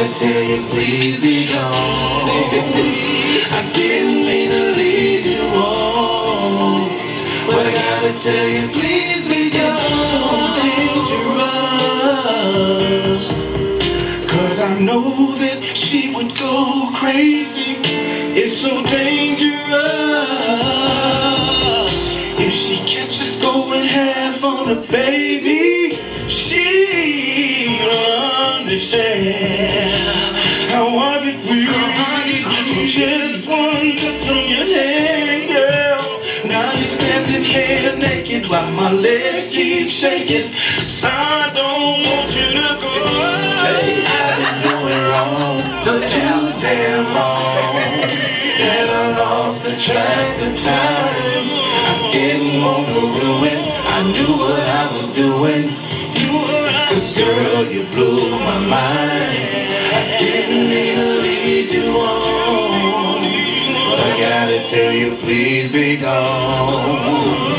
gotta tell you, please be gone. I didn't mean to lead you on, but I gotta tell you, please be gone. It's so dangerous, 'cause I know that she would go crazy. It's so dangerous. If she catches going half on a baby, she'll understand how hard it will be. Just one touch from your hand, girl. Now you're standing here naked while my legs keep shaking. 'Cause I don't want you to go. Hey, I've been doing wrong for too damn long, and I lost the track of time. I didn't want to ruin, I knew what I was doing. 'Cause girl, you blew my mind. I didn't mean to lead you on, but I gotta tell you, please be gone.